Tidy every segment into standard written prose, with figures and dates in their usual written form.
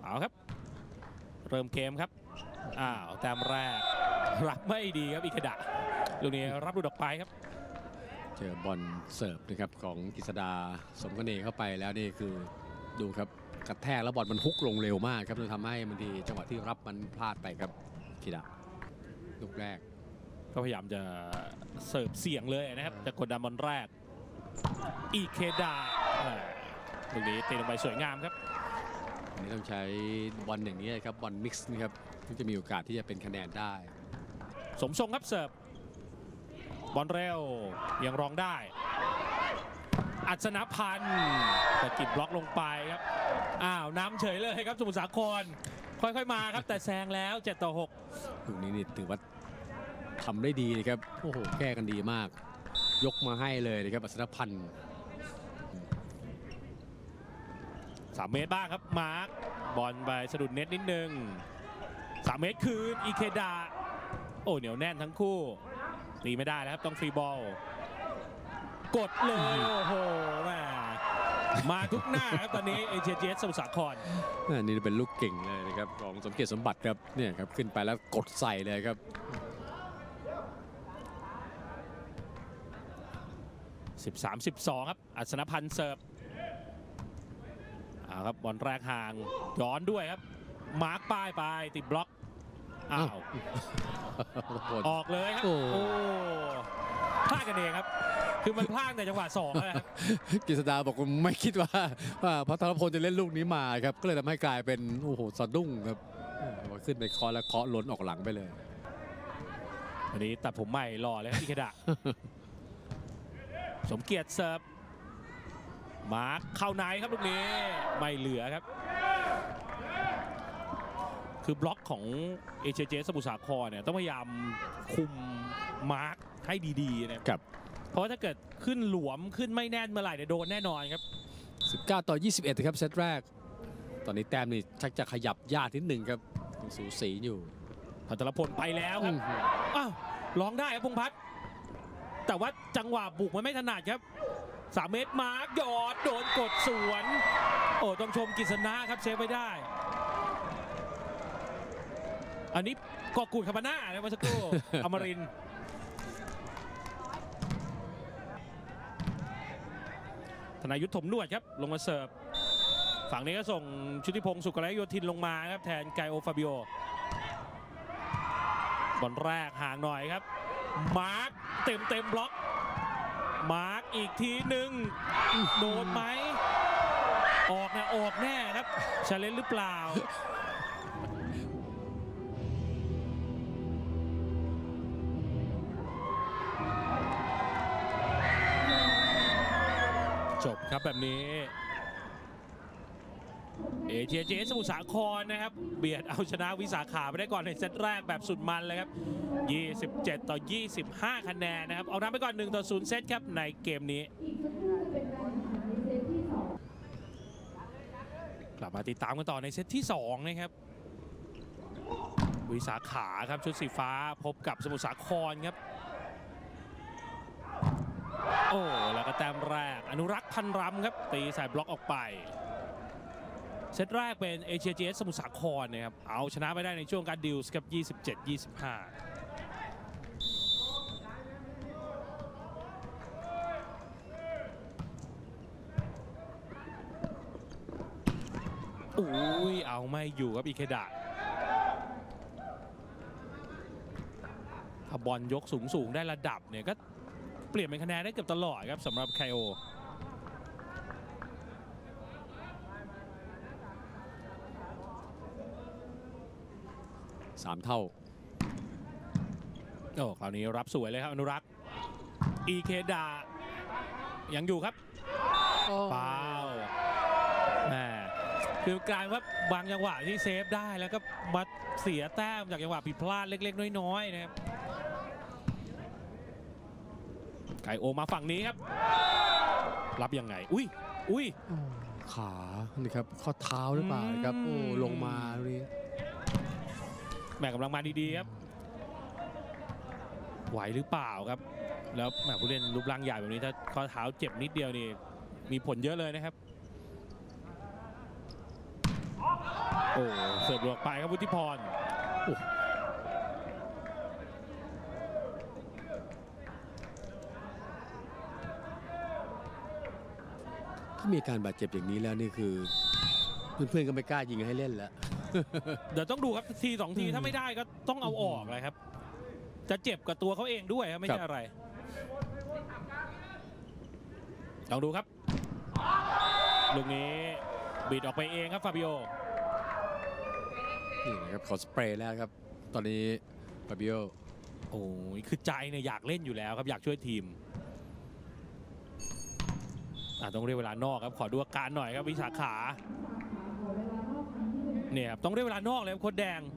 เอาครับเริ่มเกมครับแต้มแรกรับไม่ดีครับอิเคดะลูกนี้รับดูดออกไปครับเจอบอลเสิร์ฟนะครับของกฤษดาสมกเนเข้าไปแล้วนี่คือดูครับกระแทกแล้วบอลมันฮุกลงเร็วมากครับจนทำให้บางทีจังหวะที่รับมันพลาดไปครับอิเคดะลูกแรกก็พยายามจะเสิร์ฟเสี่ยงเลยนะครับจะกดดันบอลแรกอิเคดะลูกนี้เตะลงไปสวยงามครับอันนี้ต้องใช้บอลอย่างนี้ครับบอลมิกซ์นะครับที่จะมีโอกาสที่จะเป็นคะแนนได้สมทรงครับเสิร์ฟบอลเร็วยังรองได้อัศนพันธ์ตะกิดบล็อกลงไปครับน้ำเฉยเลยครับสมุทรสาครค่อยๆมาครับแต่แซงแล้ว7-6 ลูกนี้นี่ถือว่าทำได้ดีนะครับโอ้โหแก้กันดีมากยกมาให้เลยนะครับอัศนพันธ์ 3 เมตรบ้างครับมาร์คบอลไปสะดุดเน็ตนิดนึง3 เมตรคืนอิเคดะโอ้เหนียวแน่นทั้งคู่ตีไม่ได้แล้วครับต้องฟรีบอลกดเลยโอ้โหมาทุกหน้าครับตอนนี้AJS สมุทรสาครนี่เป็นลูกเก่งเลยนะครับของสมเกียรติสมบัติครับเนี่ยครับขึ้นไปแล้วกดใส่เลยครับ 13-12ครับอัศนพันธ์เสิร์ฟครับบอลแรกห่างย้อนด้วยครับมาร์คป้ายไปติดบล็อกออกเลยครับโอ้พลาดกันเองครับคือมันพลาดในจังหวะ2นะครับกฤษดาบอกว่าไม่คิดว่าพระธนพลจะเล่นลูกนี้มาครับก็เลยทำให้กลายเป็นโอ้โหสะดุ้งครับขึ้นไปเคาะแล้วเคาะล้นออกหลังไปเลยวันนี้ตัดผมใหม่หล่อเลยครับอิเคดะสมเกียรติเสิร์ฟมาร์คเข้าในครับลูกนี้ไม่เหลือครับคือบล็อกของAJS สมุทรสาครเนี่ยต้องพยายามคุมมาร์คให้ดีๆนะครับเพราะถ้าเกิดขึ้นหลวมขึ้นไม่แน่นเมื่อไหร่เดี๋ยวโดนแน่นอนครับ 19-21ครับเซตแรกตอนนี้แต้มนี่ชักจะขยับยากนิดหนึ่งครับสูสีอยู่พัทรพลไปแล้วครับร้องได้ครับพงษ์พัฒน์แต่ว่าจังหวะบุกมันไม่ถนัดครับ3 เมตรมาร์คหยอดโดนกดสวนโอ้ต้องชมกฤษณะครับเซฟไว้ได้อันนี้กอกูดคาบาน่านะมาสักครู่อมรินทร์ธนายุทธถมนวดครับลงมาเสิร์ฟฝั่งนี้ก็ส่งชุติพงศ์สุกรโยธินลงมาครับแทนไกโอฟาบิโอบอลแรกห่างหน่อยครับมาร์คเต็มบล็อกมาร์คอีกทีหนึ่งโดนไหมออกแน่ครับชาเลนจ์หรือเปล่าจบครับแบบนี้AJS สมุทรสาครนะครับเบียดเอาชนะวิสาขาไปได้ก่อนในเซตแรกแบบสุดมันเลยครับ27-25คะแนนนะครับเอานำไปก่อน1-0เซตครับในเกมนี้กลับมาติดตามกันต่อในเซตที่2นะครับวิสาขาครับชุดสีฟ้าพบกับสมุทรสาครครับโอ้แล้วก็แต้มแรกอนุรักษ์พันรำครับตีใส่บล็อกออกไปเซตแรกเป็นAJS สมุทรสาครนะครับเอาชนะไปได้ในช่วงการดิวส์กับ27-25เอาไม่อยู่ครับอิเคดะถ้าบอลยกสูงได้ระดับเนี่ยก็เปลี่ยนเป็นคะแนนได้เกือบตลอดครับสำหรับไคโอ 3 เท่าคราวนี้รับสวยเลยครับอนุรักษ์อิเคดะยังอยู่ครับเปล่าคือกลายว่าบางจังหวะที่เซฟได้แล้วก็มาเสียแต้มจากจังหวะผิดพลาดเล็กๆน้อยๆนะครับไก่โอมาฝั่งนี้ครับรับยังไงอุ้ยขานี่ครับข้อเท้าหรือเปล่าครับโอ้ลงมาเลยแม่กำลังมาดีๆครับไหวหรือเปล่าครับแล้วแม่ผู้เล่นรูปร่างใหญ่แบบนี้ถ้าข้อเท้าเจ็บนิดเดียวนี่มีผลเยอะเลยนะครับอ้เสิร์ฟออกไปครับวุฒิพรถ้ามีการบาดเจ็บอย่างนี้แล้วนี่คือเพื่อนๆก็ไม่กล้ายิงให้เล่นแล้วเดี๋ยวต้องดูครับที2 ทีถ้าไม่ได้ก็ต้องเอาออกเลยครับจะเจ็บกับตัวเขาเองด้วยครับไม่ใช่อะไรลองดูครับลูกนี้บิดออกไปเองครับฟาบิโอนี่นะครับขอสเปรย์แล้วครับตอนนี้ฟาบิโอโอ้ยคือใจเนี่ยอยากเล่นอยู่แล้วครับอยากช่วยทีมต้องเรียกเวลานอกครับขอดูอาการหน่อยครับวิสาขาเนี่ยต้องเรียกเวลานอกเลยครับโค้ชแดง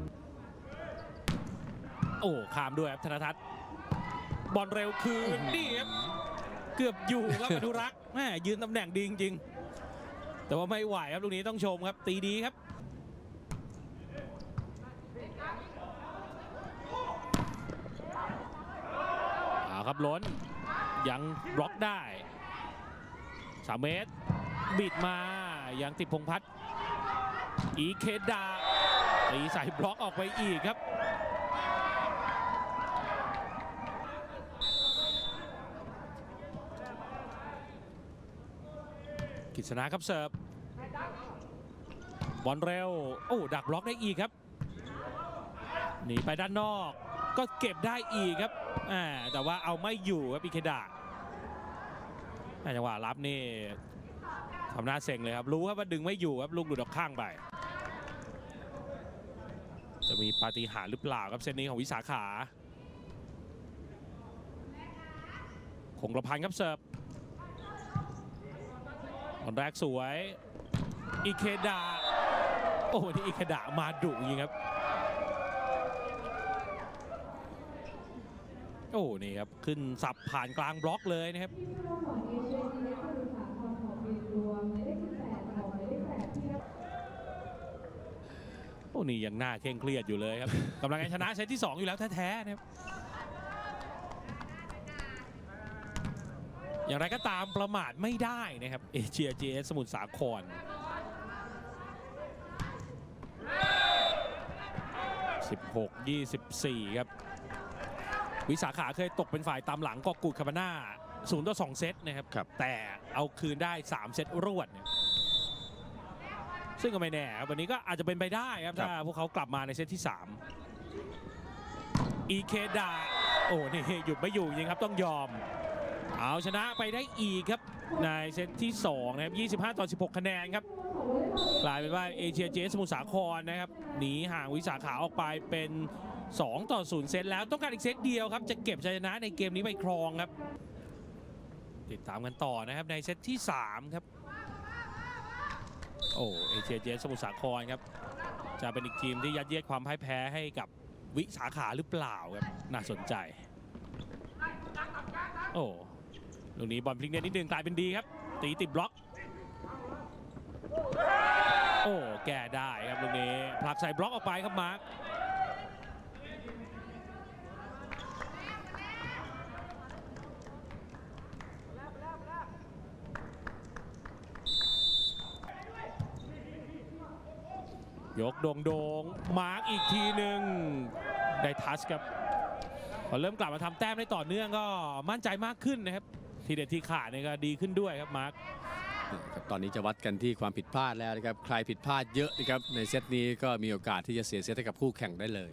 โอ้ข้ามด้วยครับธนทัศน์บอลเร็วคืนนี่ครับเกือบอยู่ครับอนุรักษ์แม่ยืนตำแหน่งดีจริงๆแต่ว่าไม่ไหวครับลูกนี้ต้องชมครับตีดีครับครับล้นยังบล็อกได้3 เมตรบิดมายังติดพงษ์พัฒน์อีเคดาตีใส่บล็อกออกไปอีกครับกฤษณาครับเสิร์ฟบอลเร็วโอ้ดักบล็อกได้อีกครับหนีไปด้านนอกก็เก็บได้อีกครับแต่ว่าเอาไม่อยู่ครับอีเคดาจังหวะรับนี่ทำหน้าเซ็งเลยครับรู้ครับว่าดึงไม่อยู่ครับลูกหลุดออกข้างไปจะมีปาฏิหาริย์หรือเปล่าครับเซตนี้ของวิสาขาคงกระพันครับเสิร์ฟตอนแรกสวยอีเคดาโอ้ที่อีเคดามาดุจริงครับโอ้นี่ครับขึ้นสับผ่านกลางบล็อกเลยนะครับโอ้นี่ยังหน้าเคร่งเครียดอยู่เลยครับกำลังจะชนะเซตที่2อยู่แล้วแท้ๆนะครับอย่างไรก็ตามประมาทไม่ได้นะครับเอเชีย GS สมุทรสาคร16-24ครับวิสาขาเคยตกเป็นฝ่ายตามหลังก็กูดคาบาน่า0-2 เซตนะครับแต่เอาคืนได้3 เซตรวดซึ่งก็ไม่แน่ครับวันนี้ก็อาจจะเป็นไปได้ครับถ้าพวกเขากลับมาในเซตที่3อีเคดาโอ้นี่หยุดไม่อยู่จริงครับต้องยอมเอาชนะไปได้อีกครับในเซตที่2นะครับ25-16 คะแนนครับกลายเป็นว่าเอเชีย GS สมุทรสาครนะครับหนีห่างวิสาขาออกไปเป็น2-0 เซตแล้วต้องการอีกเซตเดียวครับจะเก็บชัยชนะในเกมนี้ไปครองครับติดตามกันต่อนะครับในเซตที่3ครับโอ้เอเชีย GS สมุทรสาครครับจะเป็นอีกทีมที่ยัดเยียดความพ่ายแพ้ให้กับวิสาขาหรือเปล่าครับน่าสนใจโอ้ลูกนี้บอลพลิกเน็ตนิดนึงกลายเป็นดีครับตีติดบล็อกโอ้แก้ได้ครับลูกนี้ผลักใส่บล็อกออกไปครับมาร์คยกโด่งมาร์กอีกทีหนึ่งได้ทัชครับพอเริ่มกลับมาทำแต้มได้ต่อเนื่องก็มั่นใจมากขึ้นนะครับทีเด็ดที่ขาดเนี่ยก็ดีขึ้นด้วยครับมาร์กตอนนี้จะวัดกันที่ความผิดพลาดแล้วนะครับใครผิดพลาดเยอะนะครับในเซตนี้ก็มีโอกาสที่จะเสียเซตให้กับคู่แข่งได้เลย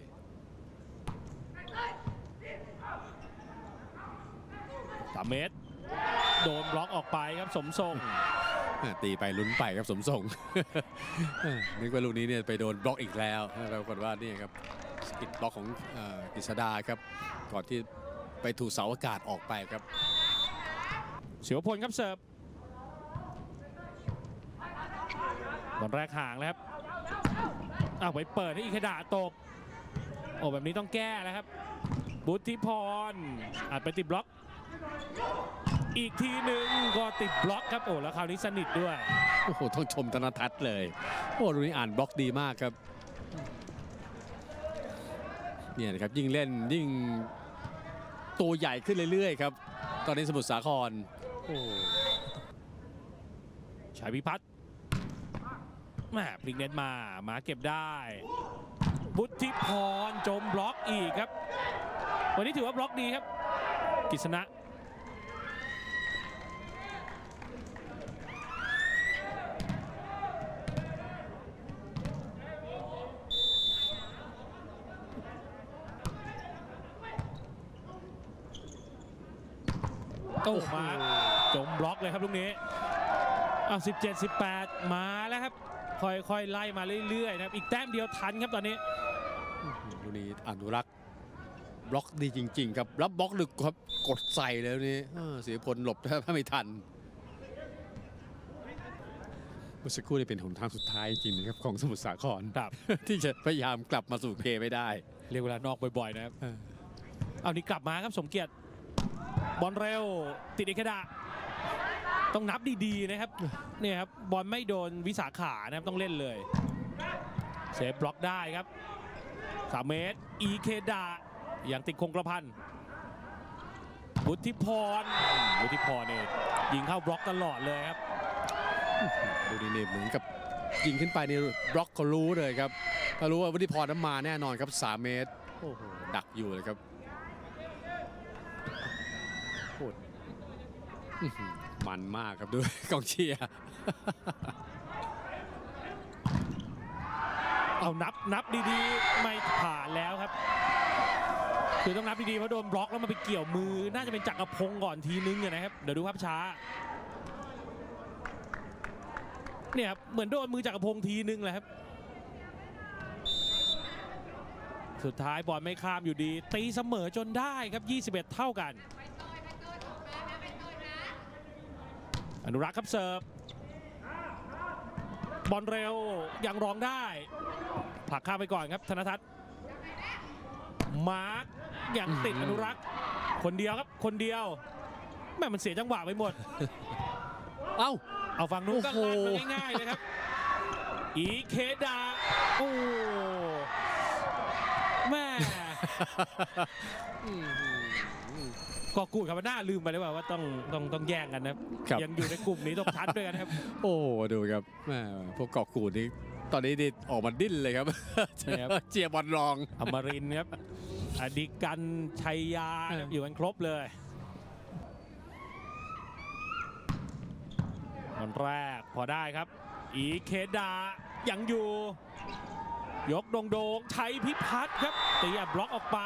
3 เมตรโดนบล็อกออกไปครับสมทรงตีไปลุ้นไปครับสมทรงนึกว่าลูกนี้เนี่ยไปโดนบล็อกอีกแล้วเรากดว่านี่ครับปิดบล็อกของกฤษดาครับก่อนที่ไปถูกเสาอากาศออกไปครับเสียวพลครับเสิร์ฟบอลแรกห่างแล้วครับไปเปิดให้อีเคดาตบโอ้แบบนี้ต้องแก้แล้วครับบุธิพรอาจไปติดบล็อกอีกทีหนึ่งก็ติดบล็อกครับโอ้แล้วคราวนี้สนิทด้วยโอ้โหต้องชมธนทัศน์เลยโอ้ดูนี่อ่านบล็อกดีมากครับเนี่ยนะครับยิ่งเล่นยิ่งตัวใหญ่ขึ้นเรื่อยๆครับตอนนี้สมุทรสาครโอ้ชัยพิพัฒน์แหมพลิกเน็ตมาเก็บได้บุธิพรจมบล็อกอีกครับวันนี้ถือว่าบล็อกดีครับกฤษณะโอ้มาจมบล็อกเลยครับลูกนี้17-18มาแล้วครับค่อยๆไล่มาเรื่อยๆนะครับอีกแต้มเดียวทันครับตอนนี้ลูกนี้อนุรักษ์บล็อกดีจริงๆครับรับบล็อกดึกครับกดใส่แล้วนี่เสียพลหลบถ้าไม่ทันเมื่อสักครู่นี่เป็นหนทางสุดท้ายจริงนะครับของสมุทรสาครที่จะพยายามกลับมาสู่เกมไม่ได้เรียกเวลานอกบ่อยๆนะครับเอานี่กลับมาครับสมเกียรติบอลเร็วติดอิเคดะต้องนับดีๆนะครับเนี่ยครับบอลไม่โดนวิสาขานะครับต้องเล่นเลยเซฟบล็อกได้ครับ3 เมตรอีเคดะอย่างติดคงกระพันบุธิพรเนี่ยยิงเข้าบล็อกตลอดเลยครับดูดีเนี่ยเหมือนกับยิงขึ้นไปในบล็อกเขารู้เลยครับถ้ารู้ว่าบุธิพรนั้นมาแน่นอนครับ3 เมตรโอ้โหดักอยู่เลยครับโคตรมันมากครับด้วยกองเชียร์เอานับดีๆไม่ผ่านแล้วครับคือต้องนับดีๆเพราะโดนบล็อกแล้วมันไปเกี่ยวมือน่าจะเป็นจักรพงศ์ก่อนทีนึงนะครับเดี๋ยวดูภาพช้าเนี่ยครับเหมือนโดนมือจักรพงศ์ทีนึงแหละครับสุดท้ายบอลไม่ข้ามอยู่ดีตีเสมอจนได้ครับ21เท่ากันอนุรักษ์ครับเสิร์ฟบอลเร็วยังร้องได้ผลักข้ามไปก่อนครับธนทัศน์มาร์กยังติดอนุรักษ์คนเดียวครับคนเดียวแม่มันเสียจังหวะไปหมดเอาฝั่งนู้นก็ลั่นมาง่ายๆเลยครับอีเคดาโอ้แม่ก็กูดครับหน้าลืมไปเลยว่าต้องแย่งกันนะครับยังอยู่ในกลุ่มนี้ต้องทัดด้วยกันครับโอ้ดูครับแม่พวกเกาะกูดนี่ตอนนี้ออกมาดิ้นเลยครับเจียบอลรองอมรินทร์ครับอดิกันชัยยาอยู่กันครบเลยบอลแรกพอได้ครับอีเคดายังอยู่ยกโด่งชัยพิพัฒน์ครับตีบล็อกออกไป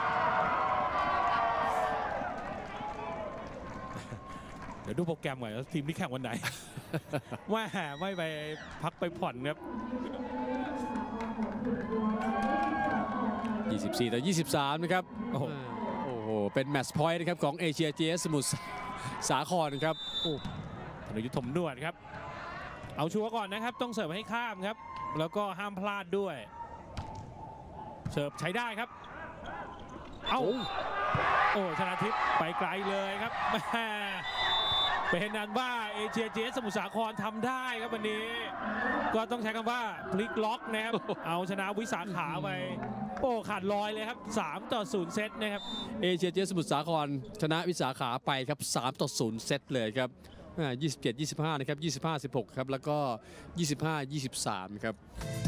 เดี๋ยวดูโปรแกรมก่อนทีมที่แข่งวันไหนว่าไม่ไปพักไปผ่อนครับ 24-23นะครับโอ้โหเป็นแมตช์พอยต์นะครับของเอเชีย GS สมุทรสาครครับธนยุทธถมนวดครับเอาชัวร์ก่อนนะครับต้องเสิร์ฟให้ข้ามครับแล้วก็ห้ามพลาดด้วยเสิร์ฟใช้ได้ครับชนะทิพย์ไปไกลเลยครับเป็นนั้นว่าเอเชีย GS สมุทรสาครทำได้ครับวันนี้ก็ต้องใช้คำว่าพลิกล็อกนะครับเอาชนะวิสาขาไปขาดลอยเลยครับ3-0เซตนะครับเอเชีย GS สมุทรสาครชนะวิสาขาไปครับ3-0เซตเลยครับ27-25นะครับ25-16ครับแล้วก็25-23ครับ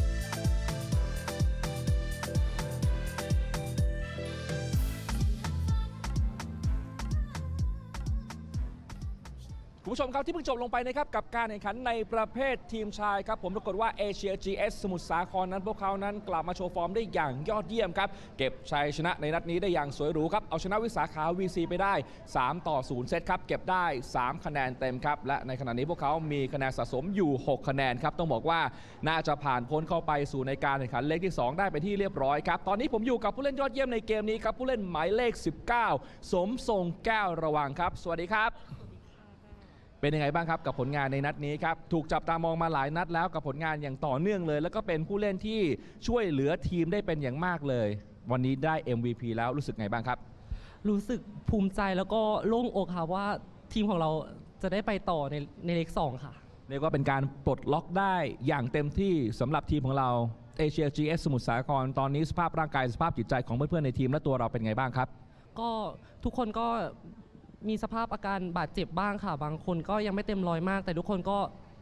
คุณผู้ชมครับที่เพิ่งจบลงไปนะครับกับการแข่งขันในประเภททีมชายครับผมปรากฏว่าเอเชีย GS สมุทรสาครนั้นพวกเขานั้นกลับมาโชว์ฟอร์มได้อย่างยอดเยี่ยมครับเก็บชัยชนะในนัดนี้ได้อย่างสวยหรูครับเอาชนะวิสาขา VC ไปได้3-0เซตครับเก็บได้3คะแนนเต็มครับและในขณะนี้พวกเขามีคะแนนสะสมอยู่6คะแนนครับต้องบอกว่าน่าจะผ่านพ้นเข้าไปสู่ในการแข่งขันเลขที่2ได้ไปที่เรียบร้อยครับตอนนี้ผมอยู่กับผู้เล่นยอดเยี่ยมในเกมนี้ครับผู้เล่นหมายเลข19สมทรงแก้วระวังครับสวัสดีครับเป็นยังไงบ้างครับกับผลงานในนัดนี้ครับถูกจับตามองมาหลายนัดแล้วกับผลงานอย่างต่อเนื่องเลยแล้วก็เป็นผู้เล่นที่ช่วยเหลือทีมได้เป็นอย่างมากเลยวันนี้ได้ MVP แล้วรู้สึกไงบ้างครับรู้สึกภูมิใจแล้วก็โล่งอกค่ะว่าทีมของเราจะได้ไปต่อในเลข2ค่ะเรียกว่าเป็นการปลดล็อกได้อย่างเต็มที่สำหรับทีมของเราเอเชีย GS สมุทรสาครตอนนี้สภาพร่างกายสภาพจิตใจของเพื่อนๆในทีมและตัวเราเป็นไงบ้างครับก็ทุกคนก็มีสภาพอาการบาดเจ็บบ้างค่ะบางคนก็ยังไม่เต็มร้อยมากแต่ทุกคนก็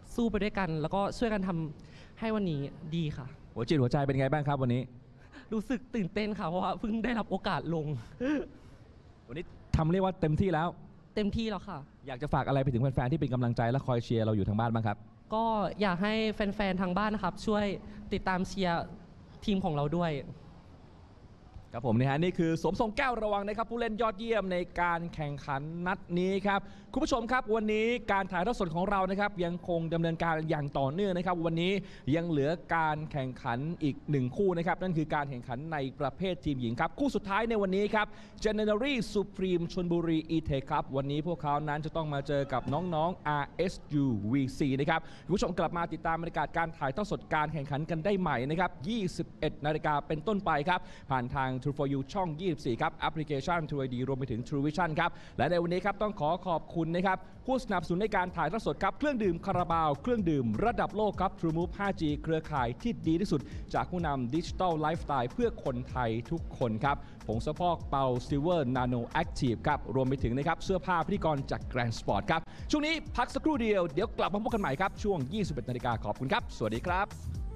สู้ไปด้วยกัน แล้วก็ช่วยกันทำให้วันนี้ดีค่ะหัวจิตหัวใจเป็นไงบ้างครับวันนี้รู้สึกตื่นเต้นค่ะเพราะว่าเพิ่งได้รับโอกาสลงวันนี้ทำเรียกว่าเต็มที่แล้วเต็มที่แล้วค่ะอยากจะฝากอะไรไปถึงแฟนๆที่เป็นกำลังใจและคอยเชียร์เราอยู่ทางบ้านบ้างครับก็อยากให้แฟนๆทางบ้านนะครับ ช่วยติดตามเชียร์ทีมของเราด้วยครับผมนะฮะนี่คือสมทรงแก้วระวังนะครับผู้เล่นยอดเยี่ยมในการแข่งขันนัดนี้ครับคุณผู้ชมครับวันนี้การถ่ายทอดสดของเรานะครับยังคงดำเนินการอย่างต่อเนื่องนะครับวันนี้ยังเหลือการแข่งขันอีก1คู่นะครับนั่นคือการแข่งขันในประเภททีมหญิงครับคู่สุดท้ายในวันนี้ครับ January Supreme ชลบุรี E-Tech ครับวันนี้พวกเขานั้นจะต้องมาเจอกับน้องๆ RSU VC นะครับคุณผู้ชมกลับมาติดตามบรรยากาศการถ่ายทอดสดการแข่งขันกันได้ใหม่นะครับ 21 นาฬิกาเป็นต้นไปครับผ่านทาง True for You ช่อง 24 ครับแอปพลิเคชัน True ID รวมไปถึง True Vision ครับและในวันนี้ครับต้องขอบคุณนะครับผู้สนับสนุนในการถ่ายทอดสดครับเครื่องดื่มคาราบาวเครื่องดื่มระดับโลกครับ True Move 5G เครือข่ายที่ดีที่สุดจากผู้นำดิจิทัลไลฟ์สไตล์เพื่อคนไทยทุกคนครับผงซักฟอกเปาซิลเวอร์นาโนแอคทีฟครับรวมไปถึงนะครับเสื้อผ้าพิธีกรจากแกรนด์สปอร์ตครับช่วงนี้พักสักครู่เดียวเดี๋ยวกลับมาพบกันใหม่ครับช่วง 21 นาฬิกาขอบคุณครับสวัสดีครับ